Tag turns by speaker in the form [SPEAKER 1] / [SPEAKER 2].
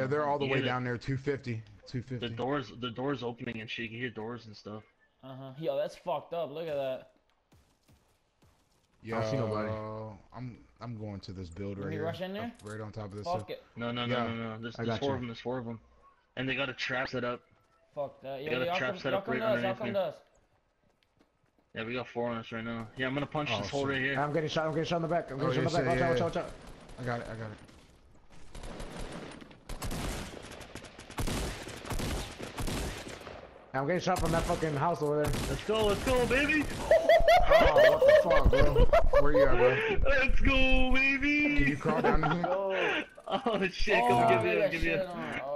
[SPEAKER 1] Yeah, they're all the way down there, 250. 250.
[SPEAKER 2] The doors opening and shit. You hear doors and stuff.
[SPEAKER 3] Yo, that's fucked up. Look at that.
[SPEAKER 1] Yo,
[SPEAKER 4] I don't see nobody.
[SPEAKER 1] I'm going to this build right
[SPEAKER 3] Can we
[SPEAKER 1] here.
[SPEAKER 3] rush in there?
[SPEAKER 1] Right on top of this.
[SPEAKER 3] Fuck it.
[SPEAKER 2] No. There's four of them. There's four of them. And they got a trap set up.
[SPEAKER 3] Fuck that.
[SPEAKER 2] They got a trap set up right underneath me.
[SPEAKER 3] Us.
[SPEAKER 2] Yeah, we got 4 on us right now. Yeah, I'm gonna punch this hole right here.
[SPEAKER 4] I'm getting shot in the back. I'm getting shot in the back. Watch out.
[SPEAKER 1] I got it.
[SPEAKER 4] I'm getting shot from that fucking house over there.
[SPEAKER 2] Let's go, baby!
[SPEAKER 1] Oh, what the fuck, bro? Where you at, bro?
[SPEAKER 2] Let's go, baby!
[SPEAKER 1] Can you crawl down in here?
[SPEAKER 2] Oh shit, come give me.
[SPEAKER 3] Oh,